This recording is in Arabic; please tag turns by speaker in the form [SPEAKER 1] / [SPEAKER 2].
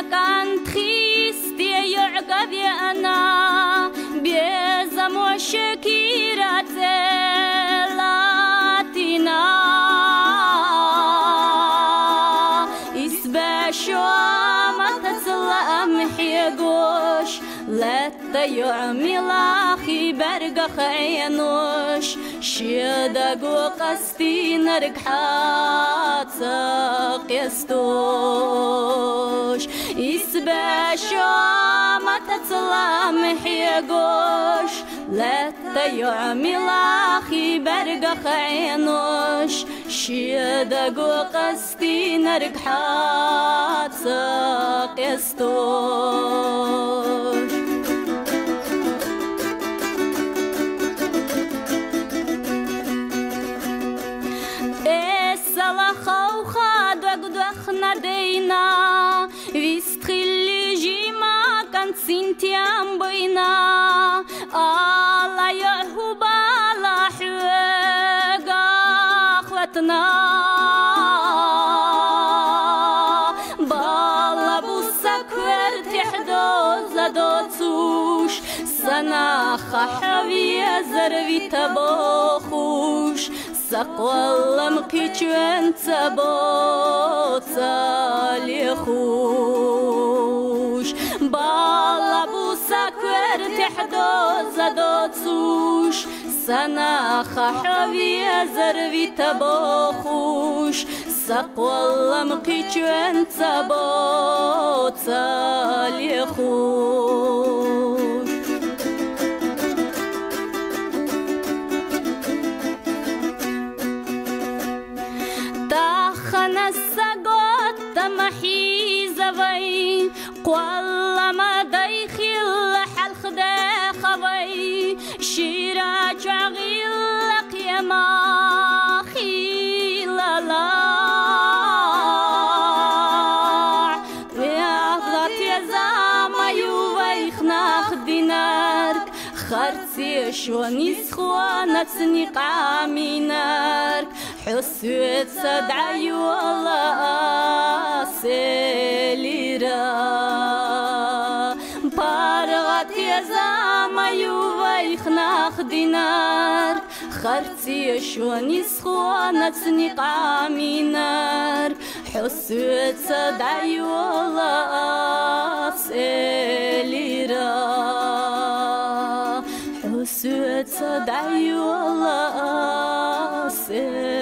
[SPEAKER 1] كان تخيستي يعقب يا أنا بيزم وشكيرة لاتنا إسباشو ما تسلم حيقوش لا تيعمل أخي برقخ عينوش شيدق وقستي نرقحات ساقيستوش إسباشو ما تسلم حيقوش لا تيعمل أخي برقخ عينوش شيدق وقستي نرقحات ساقيستوش دينا ويستخلي جيما كانت سنتيام بينا الله يعهب على حوقا أخواتنا بالا بوسك ورتحدو زدوتوش سناخا حوية زربي تبوخوش سقوالم قيچوان تبوتا ليخوش بالا بوسك ورتحدو زدوتوش سناخا حوية زربي تبوخوش سقوالم قيچوان تبوتا ليخوش نسقط تمحيزوي قوال ما دايخل حلخ داخوي شيراج عغيلق يا ماخي لا ويعضت يا زاما يويخ ناخ دينارك خرتي شوني سخوانة تسنيق عامينارك حسوت صدعي والله سيليرا بارغت يا زاما يويخ ناخ دينار خرتي شوني سخوانة تسنيق عامينار حسوت صدعي والله سيليرا حسوت صدعي والله